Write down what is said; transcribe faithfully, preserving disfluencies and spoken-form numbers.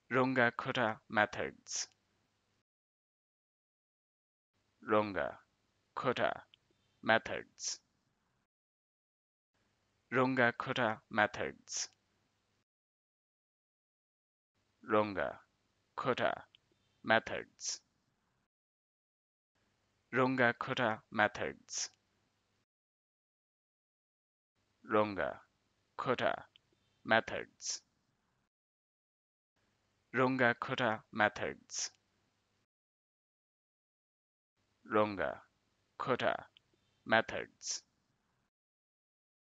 Runge-Kutta methods. Runge-Kutta methods. Runge-Kutta methods. Runge-Kutta methods. Runge-Kutta methods. Runge-Kutta methods. Runge-Kutta methods. Runge-Kutta methods.